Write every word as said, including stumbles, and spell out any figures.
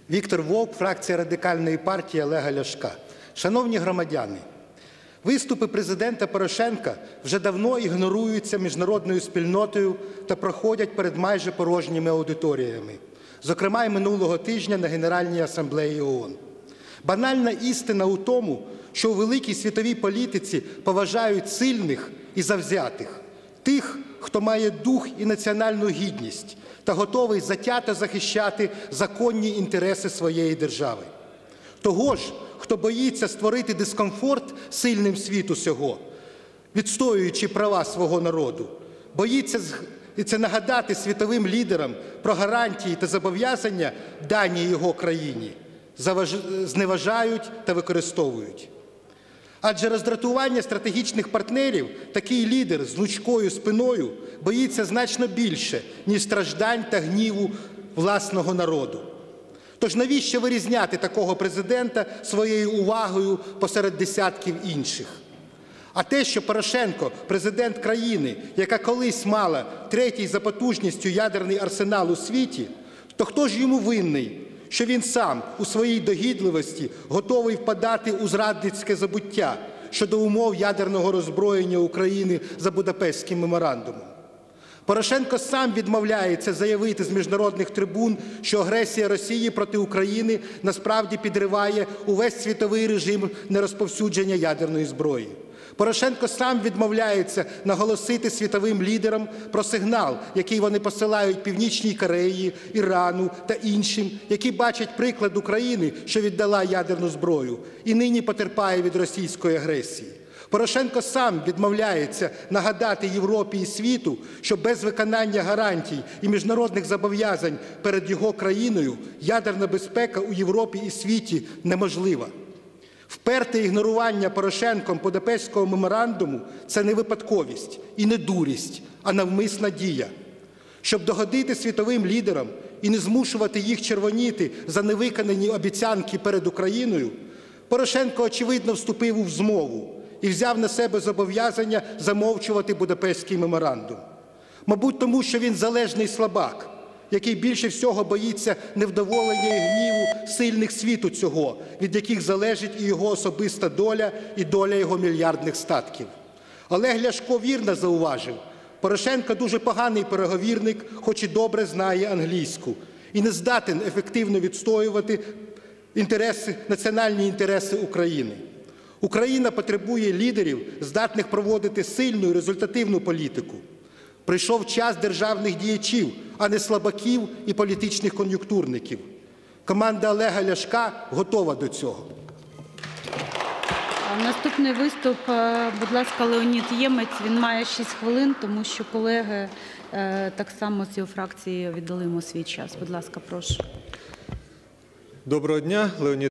Віктор Вовк, фракція Радикальної партії Олега Ляшка. Шановні громадяни, виступи президента Порошенка вже давно ігноруються міжнародною спільнотою та проходять перед майже порожніми аудиторіями, зокрема і минулого тижня на Генеральній асамблеї ООН. Банальна істина у тому, що у великій світовій політиці поважають сильних і завзятих, тих, хто має дух і національну гідність та готовий затято захищати законні інтереси своєї держави. Того ж, хто боїться створити дискомфорт сильним світу сього, відстоюючи права свого народу, боїться і це нагадати світовим лідерам про гарантії та зобов'язання, дані його країні, зневажають та використовують. Адже роздратування стратегічних партнерів такий лідер з гнучкою спиною боїться значно більше, ніж страждань та гніву власного народу. Тож навіщо вирізняти такого президента своєю увагою посеред десятків інших? А те, що Порошенко – президент країни, яка колись мала третій за потужністю ядерний арсенал у світі, то хто ж йому винний, що він сам у своїй догідливості готовий впадати у зрадницьке забуття щодо умов ядерного роззброєння України за Будапештським меморандумом? Порошенко сам відмовляється заявити з міжнародних трибун, що агресія Росії проти України насправді підриває увесь світовий режим нерозповсюдження ядерної зброї. Порошенко сам відмовляється наголосити світовим лідерам про сигнал, який вони посилають Північній Кореї, Ірану та іншим, які бачать приклад України, що віддала ядерну зброю і нині потерпає від російської агресії. Порошенко сам відмовляється нагадати Європі і світу, що без виконання гарантій і міжнародних зобов'язань перед його країною ядерна безпека у Європі і світі неможлива. Вперте ігнорування Порошенком Будапештського меморандуму – це не випадковість і не дурість, а навмисна дія. Щоб догодити світовим лідерам і не змушувати їх червоніти за невиконані обіцянки перед Україною, Порошенко, очевидно, вступив у змову і взяв на себе зобов'язання замовчувати Будапештський меморандум. Мабуть, тому що він залежний слабак, який більше всього боїться невдоволення і гніву сильних світу цього, від яких залежить і його особиста доля, і доля його мільярдних статків. Олег Ляшко вірно зауважив, Порошенко дуже поганий переговірник, хоч і добре знає англійську, і не здатен ефективно відстоювати інтереси, національні інтереси України. Україна потребує лідерів, здатних проводити сильну і результативну політику. Прийшов час державних діячів, а не слабаків і політичних кон'юнктурників. Команда Олега Ляшка готова до цього. Наступний виступ, будь ласка, Леонід Ємець. Він має шість хвилин, тому що колеги так само з його фракції віддали йому свій час. Будь ласка, прошу. Доброго дня, Леонід